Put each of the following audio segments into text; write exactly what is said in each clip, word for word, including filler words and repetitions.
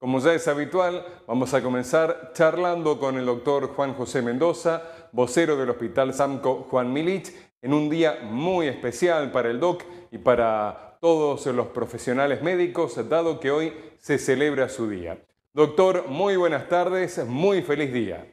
Como ya es habitual, vamos a comenzar charlando con el doctor Juan José Mendoza, vocero del Hospital Samco Juan Milić, en un día muy especial para el doc y para todos los profesionales médicos, dado que hoy se celebra su día. Doctor, muy buenas tardes, muy feliz día.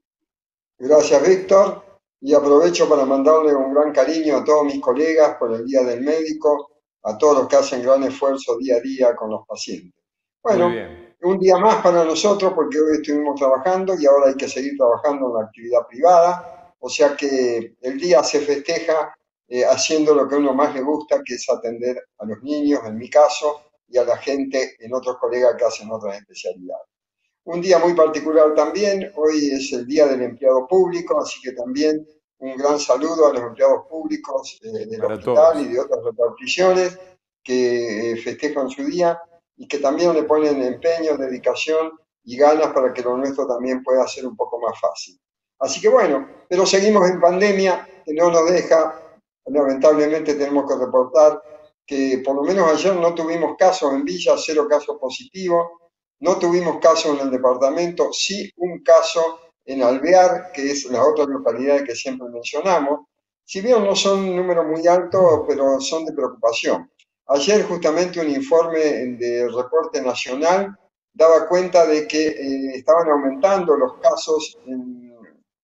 Gracias, Víctor, y aprovecho para mandarle un gran cariño a todos mis colegas por el Día del Médico, a todos los que hacen gran esfuerzo día a día con los pacientes. Muy Bueno, bien. un día más para nosotros porque hoy estuvimos trabajando y ahora hay que seguir trabajando en la actividad privada, o sea que el día se festeja eh, haciendo lo que a uno más le gusta, que es atender a los niños, en mi caso, y a la gente, en otros colegas que hacen otras especialidades. Un día muy particular también, hoy es el Día del Empleado Público, así que también un gran saludo a los empleados públicos eh, del Para hospital todos. y de otras reparticiones que eh, festejan su día y que también le ponen empeño, dedicación y ganas para que lo nuestro también pueda ser un poco más fácil. Así que bueno, pero seguimos en pandemia, que no nos deja, lamentablemente tenemos que reportar que por lo menos ayer no tuvimos casos en Villa, cero casos positivos. No tuvimos casos en el departamento, sí un caso en Alvear, que es la otra localidad que siempre mencionamos. Si bien no son números muy altos, pero son de preocupación. Ayer justamente un informe de reporte nacional daba cuenta de que eh, estaban aumentando los casos en,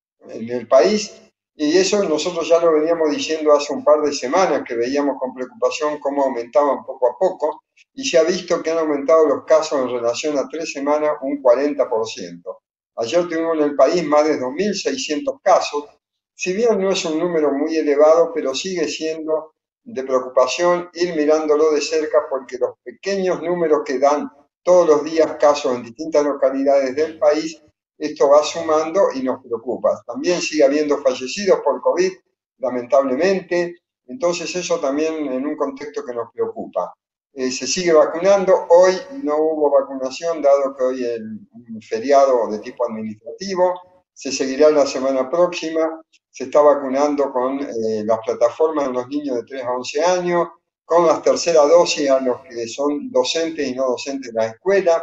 en el país y eso nosotros ya lo veníamos diciendo hace un par de semanas, que veíamos con preocupación cómo aumentaban poco a poco, y se ha visto que han aumentado los casos en relación a tres semanas un cuarenta por ciento. Ayer tuvimos en el país más de dos mil seiscientos casos, si bien no es un número muy elevado, pero sigue siendo de preocupación ir mirándolo de cerca porque los pequeños números que dan todos los días casos en distintas localidades del país, esto va sumando y nos preocupa. También sigue habiendo fallecidos por COVID, lamentablemente, entonces eso también en un contexto que nos preocupa. Eh, se sigue vacunando, hoy no hubo vacunación dado que hoy es un feriado de tipo administrativo, se seguirá la semana próxima, se está vacunando con eh, las plataformas de los niños de tres a once años, con las terceras dosis a los que son docentes y no docentes de la escuela,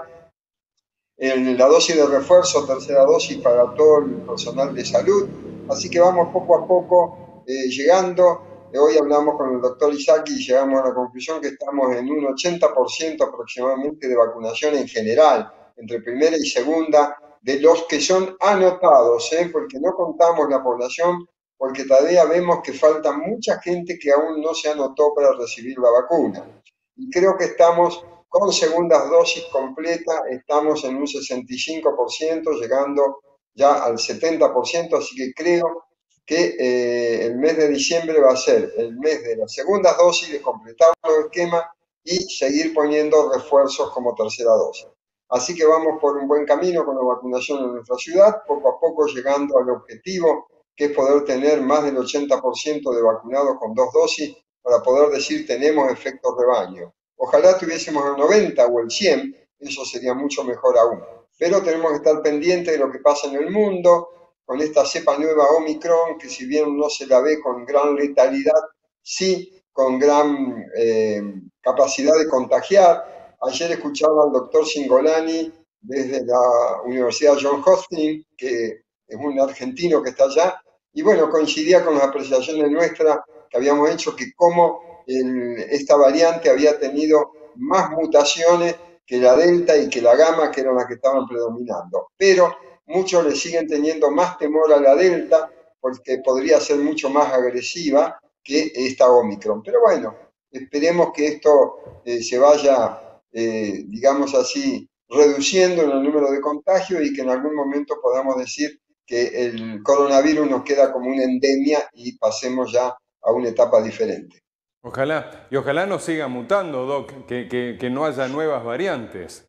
en la dosis de refuerzo, tercera dosis para todo el personal de salud. Así que vamos poco a poco eh, llegando. Hoy hablamos con el doctor Isaki y llegamos a la conclusión que estamos en un ochenta por ciento aproximadamente de vacunación en general, entre primera y segunda, de los que son anotados, ¿eh? Porque no contamos la población, porque todavía vemos que falta mucha gente que aún no se anotó para recibir la vacuna. Y creo que estamos con segundas dosis completas, estamos en un sesenta y cinco por ciento, llegando ya al setenta por ciento, así que creo que eh, el mes de diciembre va a ser el mes de las segundas dosis, de completar los esquemas y seguir poniendo refuerzos como tercera dosis. Así que vamos por un buen camino con la vacunación en nuestra ciudad, poco a poco llegando al objetivo que es poder tener más del ochenta por ciento de vacunados con dos dosis para poder decir tenemos efecto rebaño. Ojalá tuviésemos el noventa o el cien, eso sería mucho mejor aún. Pero tenemos que estar pendientes de lo que pasa en el mundo con esta cepa nueva Omicron, que si bien no se la ve con gran letalidad, sí con gran eh, capacidad de contagiar. Ayer escuchaba al doctor Cingolani desde la Universidad John Hopkins, que es un argentino que está allá, y bueno, coincidía con las apreciaciones nuestras que habíamos hecho, que cómo el, esta variante había tenido más mutaciones que la delta y que la gamma, que eran las que estaban predominando. Pero muchos le siguen teniendo más temor a la delta porque podría ser mucho más agresiva que esta Omicron. Pero bueno, esperemos que esto eh, se vaya, eh, digamos así, reduciendo en el número de contagios y que en algún momento podamos decir que el coronavirus nos queda como una endemia y pasemos ya a una etapa diferente. Ojalá, y ojalá no siga mutando, Doc, que, que, que no haya nuevas variantes.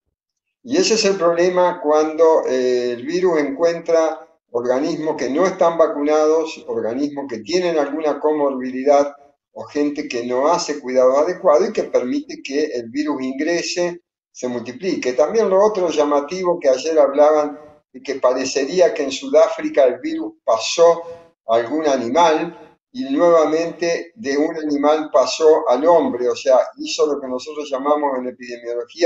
Y ese es el problema cuando eh, el virus encuentra organismos que no están vacunados, organismos que tienen alguna comorbilidad o gente que no hace cuidado adecuado y que permite que el virus ingrese, se multiplique. También lo otro llamativo que ayer hablaban de que parecería que en Sudáfrica el virus pasó a algún animal y nuevamente de un animal pasó al hombre, o sea, hizo lo que nosotros llamamos en epidemiología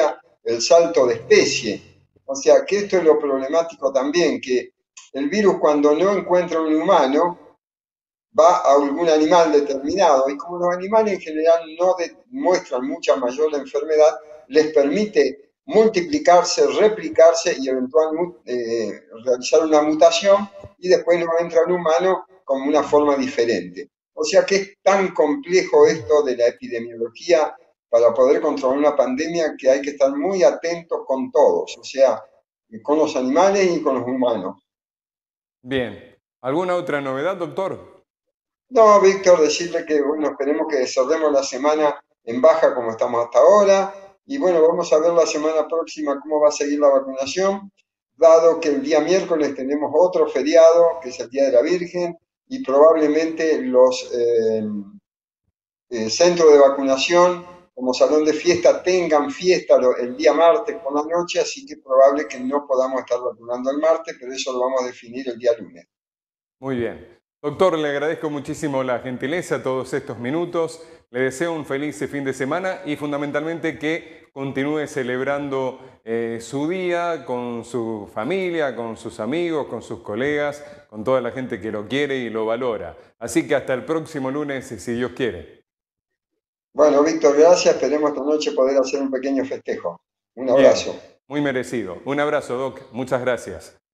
el salto de especie. O sea, que esto es lo problemático también, que el virus cuando no encuentra un humano, va a algún animal determinado y como los animales en general no muestran mucha mayor enfermedad, les permite multiplicarse, replicarse y eventualmente eh, realizar una mutación y después no entra al humano como una forma diferente. O sea que es tan complejo esto de la epidemiología para poder controlar una pandemia que hay que estar muy atentos con todos, o sea, con los animales y con los humanos. Bien. ¿Alguna otra novedad, doctor? No, Víctor, decirle que bueno, esperemos que cerremos la semana en baja como estamos hasta ahora. Y bueno, vamos a ver la semana próxima cómo va a seguir la vacunación, dado que el día miércoles tenemos otro feriado, que es el Día de la Virgen, y probablemente los eh, eh, centros de vacunación como salón de fiesta tengan fiesta el día martes por la noche, así que es probable que no podamos estar vacunando el martes, pero eso lo vamos a definir el día lunes. Muy bien. Doctor, le agradezco muchísimo la gentileza, todos estos minutos. Le deseo un feliz fin de semana y fundamentalmente que continúe celebrando eh, su día con su familia, con sus amigos, con sus colegas, con toda la gente que lo quiere y lo valora. Así que hasta el próximo lunes, si Dios quiere. Bueno, Víctor, gracias. Esperemos esta noche poder hacer un pequeño festejo. Un Bien, abrazo. muy merecido. Un abrazo, Doc. Muchas gracias.